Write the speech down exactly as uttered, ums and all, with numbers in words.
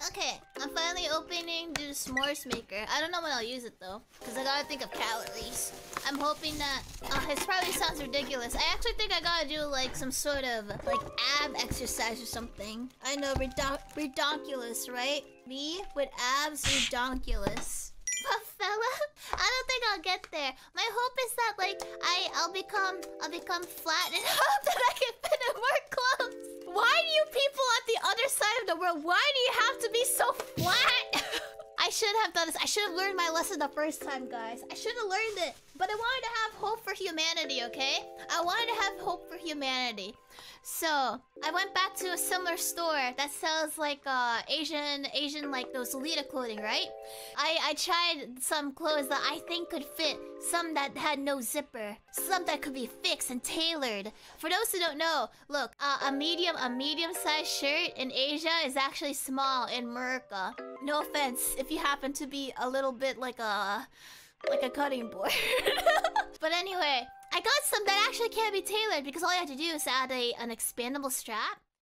Okay, I'm finally opening the s'mores maker. I don't know when I'll use it though, because I gotta think of calories. I'm hoping that... Uh, it probably sounds ridiculous. I actually think I gotta do like some sort of like ab exercise or something. I know, redon redonkulous, right? Me with abs, redonkulous. But fella, I don't think I'll get there. My hope is that like I I'll become I'll become flat enough that I can fit in more clothes. Why do you people at the other side of the world? Why do you have to be so flat? I should have done this. I should have learned my lesson the first time, guys. I should have learned it. But I wanted to have hope for humanity, okay? I wanted to have hope for humanity. So, I went back to a similar store that sells like uh, Asian, Asian like those Lolita clothing, right? I, I tried some clothes that I think could fit. Some that had no zipper. Some that could be fixed and tailored. For those who don't know, look, uh, a medium, a medium-sized shirt in Asia is actually small in America. No offense if you happen to be a little bit like a... like a cutting board. But anyway, I got some that actually can't be tailored because all you have to do is add a an expandable strap.